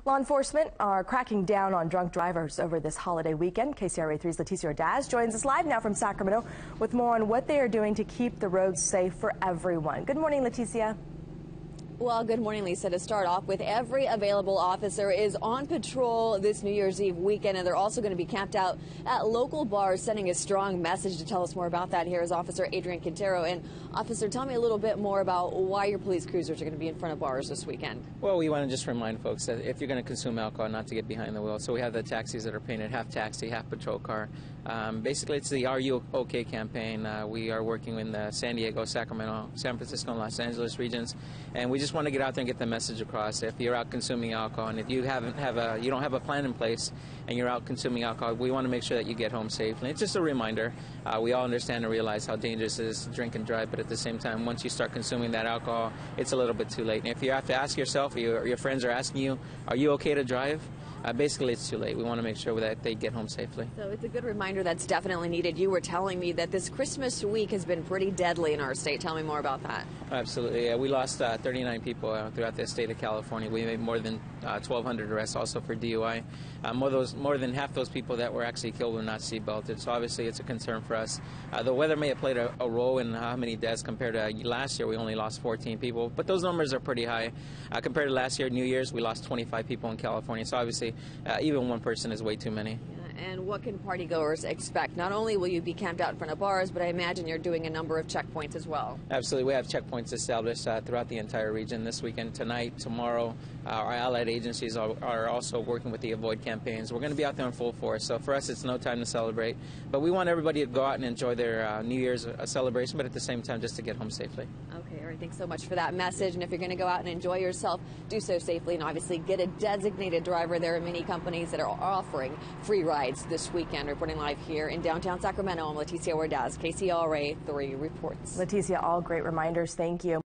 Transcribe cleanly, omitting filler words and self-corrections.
Law enforcement are cracking down on drunk drivers over this holiday weekend. KCRA 3's Leticia Ordaz joins us live now from Sacramento with more on what they are doing to keep the roads safe for everyone. Good morning, Leticia. Well, good morning, Lisa. To start off with, every available officer is on patrol this New Year's Eve weekend, and they're also going to be camped out at local bars, sending a strong message. To tell us more about that, here is Officer Adrian Quintero. And Officer, tell me a little bit more about why your police cruisers are going to be in front of bars this weekend. Well, we want to just remind folks that if you're going to consume alcohol, not to get behind the wheel. So we have the taxis that are painted half taxi, half patrol car. Basically, it's the Are You OK campaign. We are working in the San Diego, Sacramento, San Francisco, and Los Angeles regions, and we just want to get out there and get the message across. If you're out consuming alcohol, and if you don't have a plan in place, and you're out consuming alcohol, we want to make sure that you get home safely. It's just a reminder. We all understand and realize how dangerous it is to drink and drive, but at the same time, once you start consuming that alcohol, it's a little bit too late. And if you have to ask yourself, or your friends are asking you, are you okay to drive? Basically, it's too late. We want to make sure that they get home safely. So it's a good reminder that's definitely needed. You were telling me that this Christmas week has been pretty deadly in our state. Tell me more about that. Absolutely. Yeah, we lost 39 people throughout the state of California. We made more than 1,200 arrests also for DUI. More than half those people that were actually killed were not seatbelted. So obviously it's a concern for us. The weather may have played a role in how many deaths. Compared to last year, we only lost 14 people. But those numbers are pretty high. Compared to last year, New Year's, we lost 25 people in California. So obviously, even one person is way too many. And what can partygoers expect? Not only will you be camped out in front of bars, but I imagine you're doing a number of checkpoints as well. Absolutely. We have checkpoints established throughout the entire region this weekend, tonight, tomorrow. Our allied agencies are also working with the Avoid campaigns. We're going to be out there in full force. So for us, it's no time to celebrate. But we want everybody to go out and enjoy their New Year's celebration, but at the same time, just to get home safely. Okay, all right. Thanks so much for that message. And if you're going to go out and enjoy yourself, do so safely and obviously get a designated driver. There are many companies that are offering free rides this weekend. Reporting live here in downtown Sacramento, I'm Leticia Ordaz, KCRA 3 reports. Leticia, all great reminders. Thank you.